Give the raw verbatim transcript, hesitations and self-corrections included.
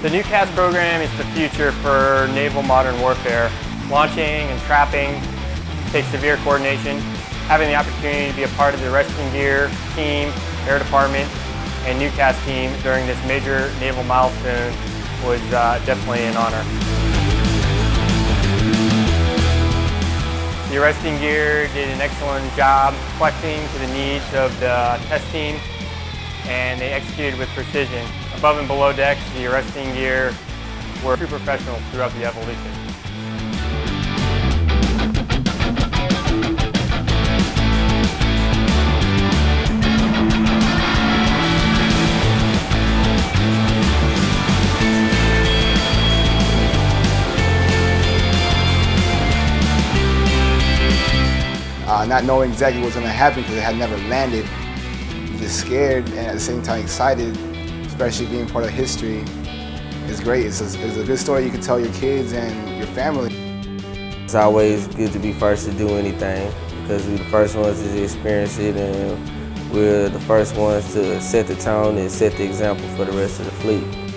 The U C A S program is the future for naval modern warfare. Launching and trapping takes severe coordination. Having the opportunity to be a part of the arresting gear team, air department, and U C A S team during this major naval milestone was uh, definitely an honor. The arresting gear did an excellent job flexing to the needs of the test team, and they executed with precision. Above and below decks, the arresting gear were true professionals throughout the evolution. Uh, not knowing exactly what was going to happen because it had never landed. Just scared and at the same time excited, especially being part of history. It's great. It's a, it's a good story you can tell your kids and your family. It's always good to be first to do anything because we're the first ones to experience it, and we're the first ones to set the tone and set the example for the rest of the fleet.